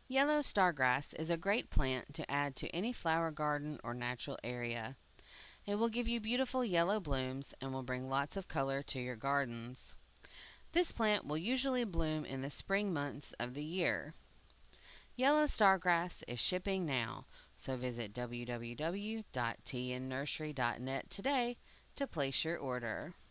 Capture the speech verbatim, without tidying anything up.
Yellow stargrass is a great plant to add to any flower garden or natural area. It will give you beautiful yellow blooms and will bring lots of color to your gardens. This plant will usually bloom in the spring months of the year. Yellow stargrass is shipping now, so visit w w w dot t n nursery dot net today to place your order.